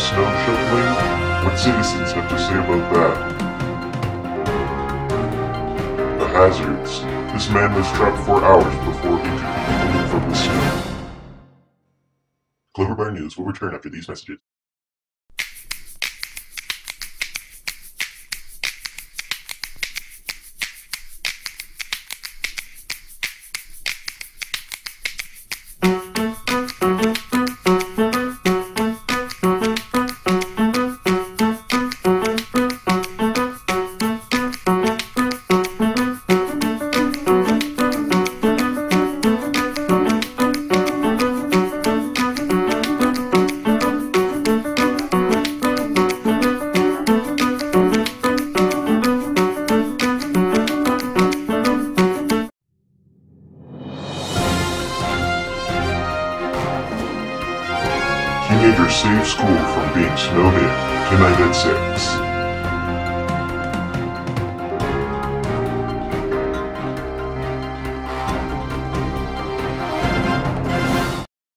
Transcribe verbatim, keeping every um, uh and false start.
snow shoveling? What citizens have to say about that? The hazards. This man was trapped for hours before he could move from the snow. Clover Bar News will return after these messages. Teenagers save school from being snowed in tonight at six.